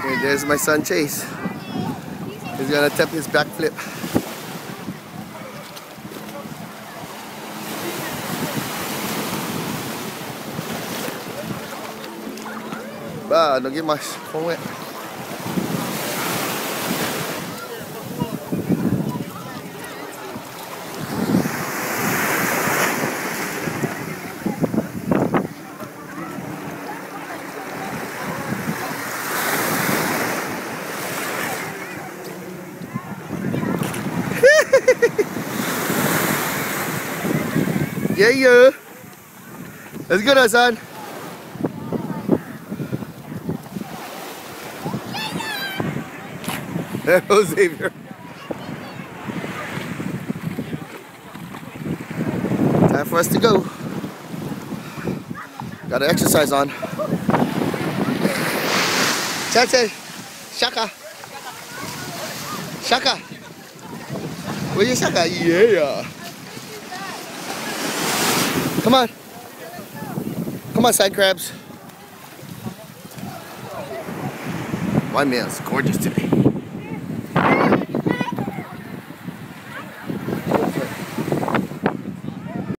And there's my son Chase. He's gonna attempt his backflip. Bah, don't get my phone wet. Yeah. Let's go now, son. There goes Xavier. Time for us to go. Got to exercise on. Chache, Shaka. Shaka. Where's your Shaka? Yeah. Come on. Come on, side crabs. Waimea'z is gorgeous today.